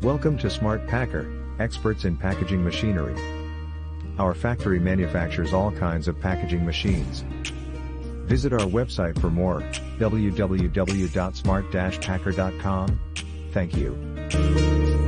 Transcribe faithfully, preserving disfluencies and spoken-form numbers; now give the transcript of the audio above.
Welcome to Smart Packer, experts in packaging machinery. Our factory manufactures all kinds of packaging machines. Visit our website for more, w w w dot smart dash packer dot com. Thank you.